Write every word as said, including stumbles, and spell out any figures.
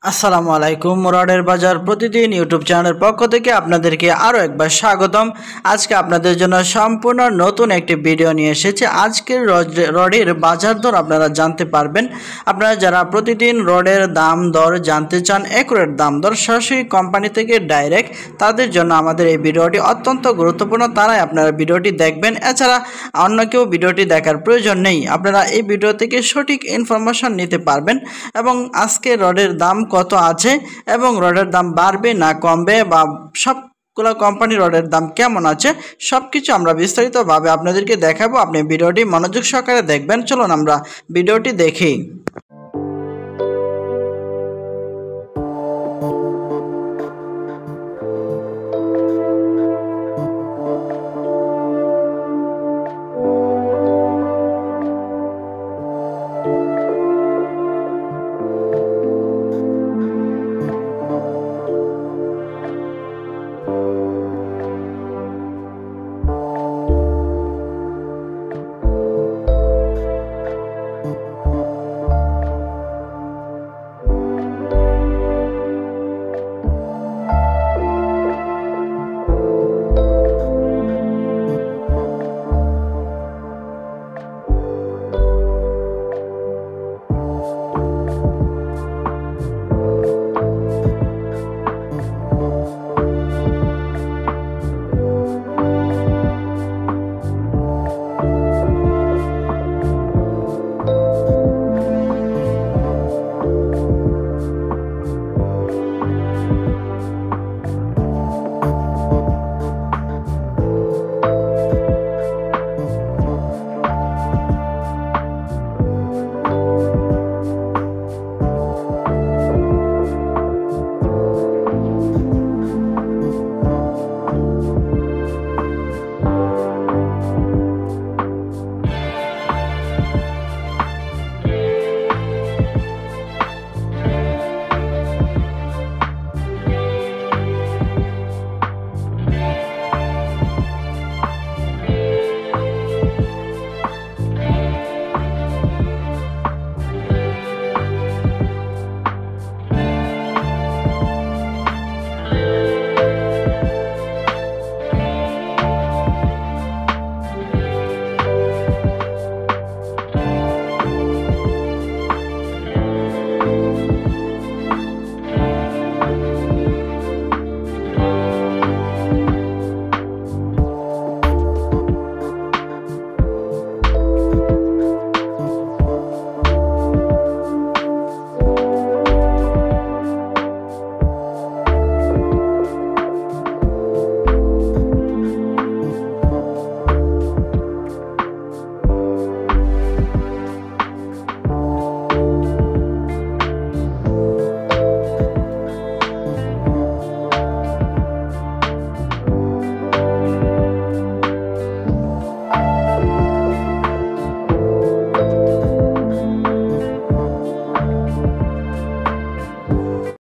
আসসালামু আলাইকুম রডের বাজার প্রতিদিন ইউটিউব চ্যানেলের পক্ষ থেকে আপনাদেরকে আরও একবার স্বাগতম। আজকে আপনাদের জন্য সম্পূর্ণ নতুন একটি ভিডিও নিয়ে এসেছি। আজকের রডের বাজার দর আপনারা জানতে পারবেন। আপনারা যারা প্রতিদিন রডের দাম দর জানতে চান, অ্যাকুরেট দাম দর সরাসরি কোম্পানি থেকে ডাইরেক্ট, তাদের জন্য আমাদের এই ভিডিওটি অত্যন্ত গুরুত্বপূর্ণ। তারাই আপনারা ভিডিওটি দেখবেন, এছাড়া অন্য কেউ ভিডিওটি দেখার প্রয়োজন নেই। আপনারা এই ভিডিও থেকে সঠিক ইনফরমেশন নিতে পারবেন এবং আজকে রডের দাম কত আছে এবং রডের দাম বাড়বে না কমবে বা সবগুলো কোম্পানি রডের দাম কেমন আছে সবকিছু আমরা বিস্তারিতভাবে আপনাদেরকে দেখাবো। আপনি ভিডিওটি মনোযোগ সহকারে দেখবেন। চলুন আমরা ভিডিওটি দেখি।